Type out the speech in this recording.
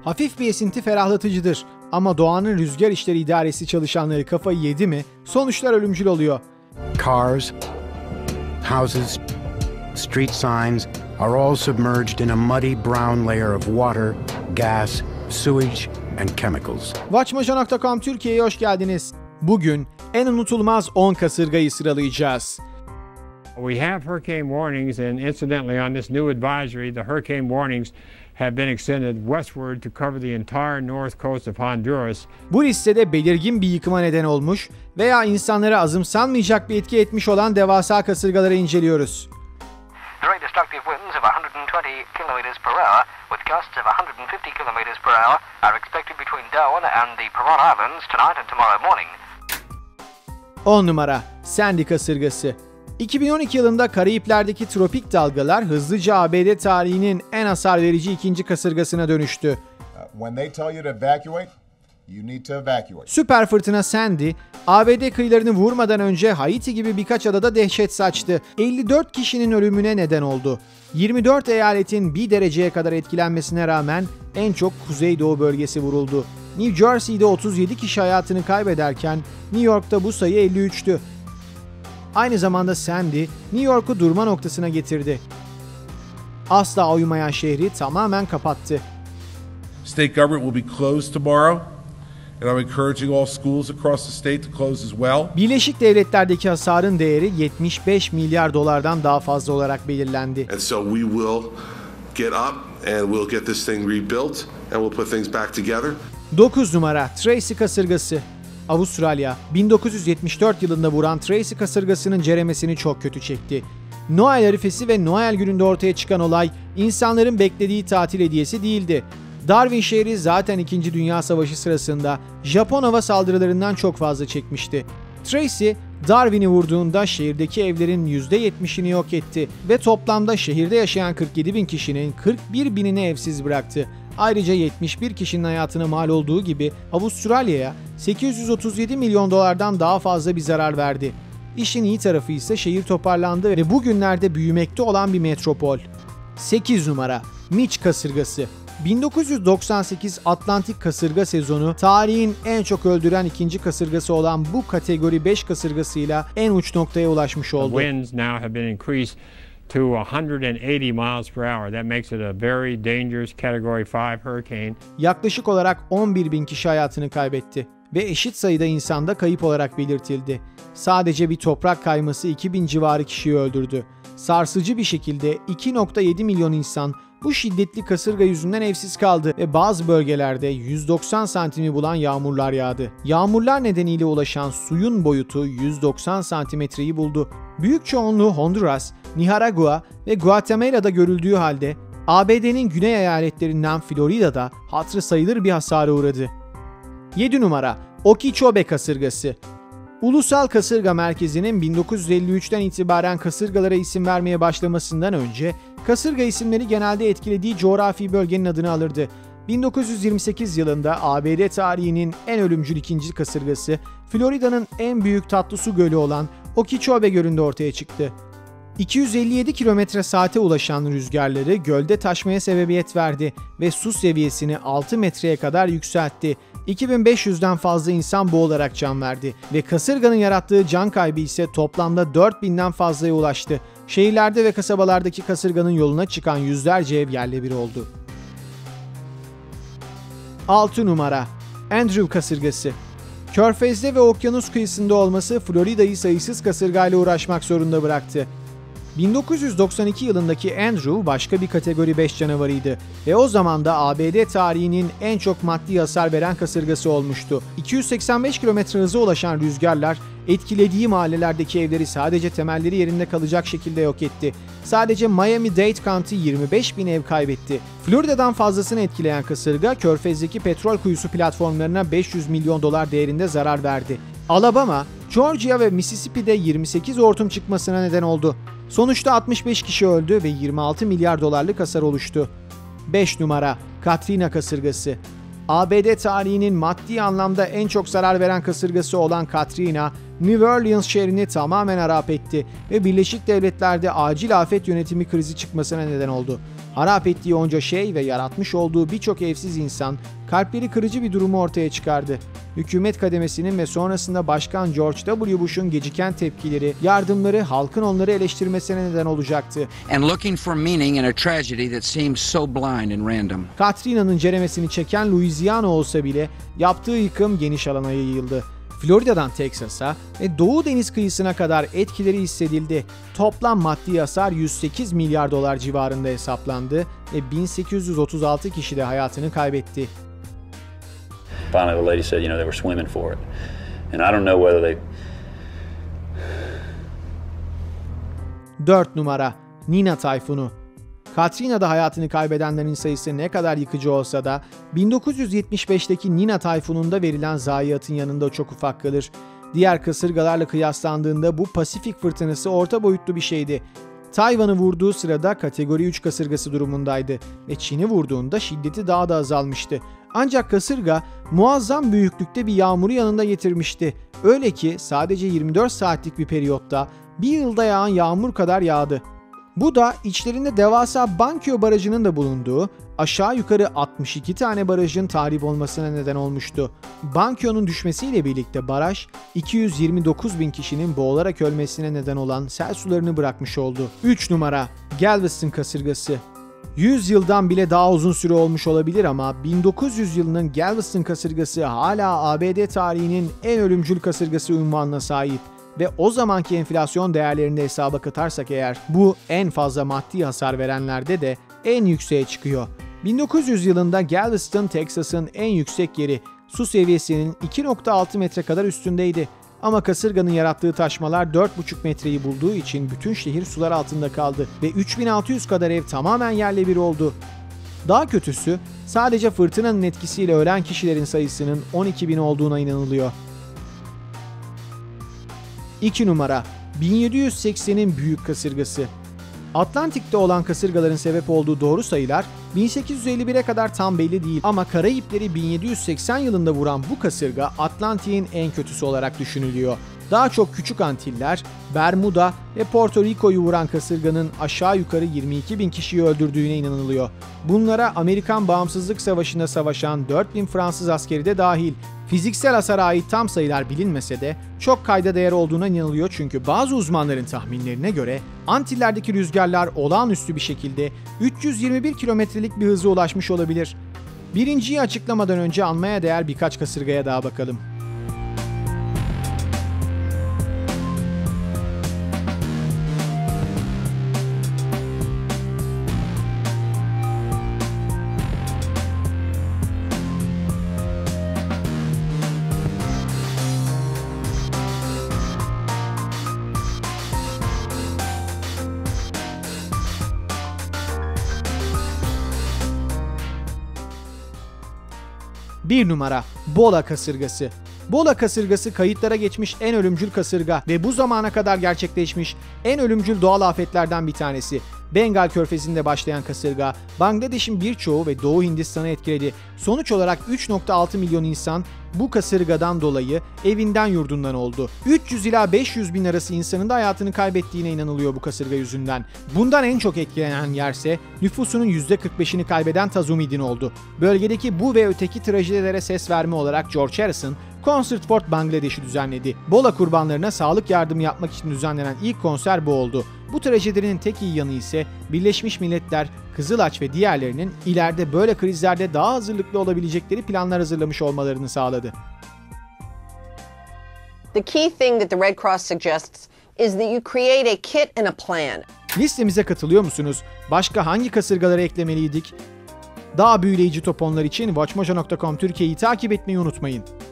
Hafif bir esinti ferahlatıcıdır ama doğanın rüzgar işleri idaresi çalışanları kafayı yedi mi sonuçlar ölümcül oluyor. Cars, houses, street signs are all submerged in a muddy brown layer of water, gas, sewage and chemicals. Watchmojo.com Türkiye'ye hoş geldiniz. Bugün en unutulmaz 10 kasırgayı sıralayacağız. We have hurricane warnings, and incidentally on this new advisory, the hurricane warnings have been extended westward to cover the entire north coast of Honduras. Bu listede belirgin bir yıkıma neden olmuş veya insanlara azımsanmayacak bir etki etmiş olan devasa kasırgaları inceliyoruz. Very destructive winds of 120 kilometers per hour with gusts of 150 kilometers per hour are expected between Darwin and the Piron Islands tonight and tomorrow morning. 10 numara Sandy kasırgası. 2012 yılında Karayipler'deki tropik dalgalar hızlıca ABD tarihinin en hasar verici ikinci kasırgasına dönüştü. When they tell you to evacuate, you need to evacuate. Süper fırtına Sandy, ABD kıyılarını vurmadan önce Haiti gibi birkaç adada dehşet saçtı. 54 kişinin ölümüne neden oldu. 24 eyaletin 1 dereceye kadar etkilenmesine rağmen en çok Kuzeydoğu bölgesi vuruldu. New Jersey'de 37 kişi hayatını kaybederken New York'ta bu sayı 53'tü. Aynı zamanda Sandy, New York'u durma noktasına getirdi. Asla uyumayan şehri tamamen kapattı. State government will be closed tomorrow, and I'm encouraging all schools across the state to close as well. Birleşik Devletler'deki hasarın değeri 75 milyar dolardan daha fazla olarak belirlendi. And so we will get up and we'll get this thing rebuilt and we'll put things back together. 9 numara Tracy kasırgası. Avustralya, 1974 yılında vuran Tracy kasırgasının ceremesini çok kötü çekti. Noel arifesi ve Noel gününde ortaya çıkan olay, insanların beklediği tatil hediyesi değildi. Darwin şehri zaten 2. Dünya Savaşı sırasında Japon hava saldırılarından çok fazla çekmişti. Tracy, Darwin'i vurduğunda şehirdeki evlerin %70'ini yok etti ve toplamda şehirde yaşayan 47 bin kişinin 41 binini evsiz bıraktı. Ayrıca 71 kişinin hayatına mal olduğu gibi Avustralya'ya 837 milyon dolardan daha fazla bir zarar verdi. İşin iyi tarafı ise şehir toparlandı ve bugünlerde büyümekte olan bir metropol. 8 numara Mitch kasırgası. 1998 Atlantik kasırga sezonu tarihin en çok öldüren ikinci kasırgası olan bu kategori 5 kasırgasıyla en uç noktaya ulaşmış oldu. Winds now have been increased to 180 miles per hour. That makes it a very dangerous Category 5 hurricane. Yaklaşık olarak 11 bin kişi hayatını kaybetti ve eşit sayıda insan da kayıp olarak belirtildi. Sadece bir toprak kayması 2000 civarı kişiyi öldürdü. Sarsıcı bir şekilde 2,7 milyon insan bu şiddetli kasırga yüzünden evsiz kaldı ve bazı bölgelerde 190 santimi bulan yağmurlar yağdı. Yağmurlar nedeniyle ulaşan suyun boyutu 190 santimetreyi buldu. Büyük çoğunluğu Honduras, Nikaragua ve Guatemala'da görüldüğü halde ABD'nin güney eyaletlerinden Florida'da hatırı sayılır bir hasara uğradı. 7 numara Okeechobee kasırgası. Ulusal Kasırga Merkezi'nin 1953'ten itibaren kasırgalara isim vermeye başlamasından önce kasırga isimleri genelde etkilediği coğrafi bölgenin adını alırdı. 1928 yılında ABD tarihinin en ölümcül ikinci kasırgası, Florida'nın en büyük tatlı su gölü olan Okeechobee Gölü'nde ortaya çıktı. 257 km/saate ulaşan rüzgarları gölde taşmaya sebebiyet verdi ve su seviyesini 6 metreye kadar yükseltti. 2500'den fazla insan boğularak can verdi ve kasırganın yarattığı can kaybı ise toplamda 4000'den fazlaya ulaştı. Şehirlerde ve kasabalardaki kasırganın yoluna çıkan yüzlerce ev yerle bir oldu. 6 numara Andrew kasırgası. Körfez'de ve okyanus kıyısında olması Florida'yı sayısız kasırgayla uğraşmak zorunda bıraktı. 1992 yılındaki Andrew başka bir kategori 5 canavarıydı ve o zaman da ABD tarihinin en çok maddi hasar veren kasırgası olmuştu. 285 km hıza ulaşan rüzgarlar etkilediği mahallelerdeki evleri sadece temelleri yerinde kalacak şekilde yok etti. Sadece Miami-Dade County 25 bin ev kaybetti. Florida'dan fazlasını etkileyen kasırga, Körfez'deki petrol kuyusu platformlarına 500 milyon dolar değerinde zarar verdi. Alabama, Georgia ve Mississippi'de 28 hortum çıkmasına neden oldu. Sonuçta 65 kişi öldü ve 26 milyar dolarlık hasar oluştu. 5 numara Katrina kasırgası. ABD tarihinin maddi anlamda en çok zarar veren kasırgası olan Katrina, New Orleans şehrini tamamen harap etti ve Birleşik Devletler'de acil afet yönetimi krizi çıkmasına neden oldu. Harap ettiği onca şey ve yaratmış olduğu birçok evsiz insan kalpleri kırıcı bir durumu ortaya çıkardı. Hükümet kademesinin ve sonrasında Başkan George W. Bush'un geciken tepkileri, yardımları halkın onları eleştirmesine neden olacaktı. And looking for meaning in a tragedy that seems so blind and random. Katrina'nın ceremesini çeken Louisiana olsa bile yaptığı yıkım geniş alana yayıldı. Florida'dan Teksas'a ve Doğu Deniz kıyısına kadar etkileri hissedildi. Toplam maddi hasar 108 milyar dolar civarında hesaplandı ve 1836 kişi de hayatını kaybetti. Finally, the lady said, they were swimming for it. And I don't know whether they... 4 numara Nina Tayfunu. Katrina'da hayatını kaybedenlerin sayısı ne kadar yıkıcı olsa da 1975'teki Nina Tayfununda verilen zayiatın yanında çok ufak kalır. Diğer kasırgalarla kıyaslandığında bu Pasifik fırtınası orta boyutlu bir şeydi. Tayvan'ı vurduğu sırada kategori 3 kasırgası durumundaydı ve Çin'i vurduğunda şiddeti daha da azalmıştı. Ancak kasırga muazzam büyüklükte bir yağmuru yanında getirmişti. Öyle ki sadece 24 saatlik bir periyotta bir yılda yağan yağmur kadar yağdı. Bu da içlerinde devasa Bankyo Barajı'nın da bulunduğu aşağı yukarı 62 tane barajın tahrip olmasına neden olmuştu. Bankyo'nun düşmesiyle birlikte baraj 229 bin kişinin boğularak ölmesine neden olan sel sularını bırakmış oldu. 3 numara Galveston kasırgası. 100 yıldan bile daha uzun süre olmuş olabilir ama 1900 yılının Galveston kasırgası hala ABD tarihinin en ölümcül kasırgası unvanına sahip. Ve o zamanki enflasyon değerlerini de hesaba katarsak eğer bu en fazla maddi hasar verenlerde de en yükseğe çıkıyor. 1900 yılında Galveston, Texas'ın en yüksek yeri, su seviyesinin 2.6 metre kadar üstündeydi. Ama kasırganın yarattığı taşmalar 4.5 metreyi bulduğu için bütün şehir sular altında kaldı ve 3600 kadar ev tamamen yerle bir oldu. Daha kötüsü sadece fırtınanın etkisiyle ölen kişilerin sayısının 12 bin olduğuna inanılıyor. 2 numara 1780'in büyük kasırgası. Atlantik'te olan kasırgaların sebep olduğu doğru sayılar 1851'e kadar tam belli değil ama Karayipleri 1780 yılında vuran bu kasırga Atlantik'in en kötüsü olarak düşünülüyor. Daha çok Küçük Antiller, Bermuda ve Porto Rico'yu vuran kasırganın aşağı yukarı 22 bin kişiyi öldürdüğüne inanılıyor. Bunlara Amerikan Bağımsızlık Savaşı'nda savaşan 4000 Fransız askeri de dahil. Fiziksel hasara ait tam sayılar bilinmese de çok kayda değer olduğuna inanılıyor çünkü bazı uzmanların tahminlerine göre Antillerdeki rüzgarlar olağanüstü bir şekilde 321 kilometrelik bir hıza ulaşmış olabilir. Birinciyi açıklamadan önce anmaya değer birkaç kasırgaya daha bakalım. Bir numara Bola kasırgası. Bola kasırgası kayıtlara geçmiş en ölümcül kasırga ve bu zamana kadar gerçekleşmiş en ölümcül doğal afetlerden bir tanesi. Bengal Körfezi'nde başlayan kasırga, Bangladeş'in birçoğu ve Doğu Hindistan'ı etkiledi. Sonuç olarak 3.6 milyon insan bu kasırgadan dolayı evinden yurdundan oldu. 300 ila 500 bin arası insanın da hayatını kaybettiğine inanılıyor bu kasırga yüzünden. Bundan en çok etkilenen yerse nüfusunun %45'ini kaybeden Tazumidin oldu. Bölgedeki bu ve öteki trajedilere ses verme olarak George Harrison, Concert for Bangladesh'i düzenledi. Bola kurbanlarına sağlık yardımı yapmak için düzenlenen ilk konser bu oldu. Bu trajedinin tek iyi yanı ise Birleşmiş Milletler, Kızılaç ve diğerlerinin ileride böyle krizlerde daha hazırlıklı olabilecekleri planlar hazırlamış olmalarını sağladı. The key thing that the Red Cross suggests is that you create a kit and a plan. Listemize katılıyor musunuz? Başka hangi kasırgaları eklemeliydik? Daha büyüleyici toponlar için watchmojo.com Türkiye'yi takip etmeyi unutmayın.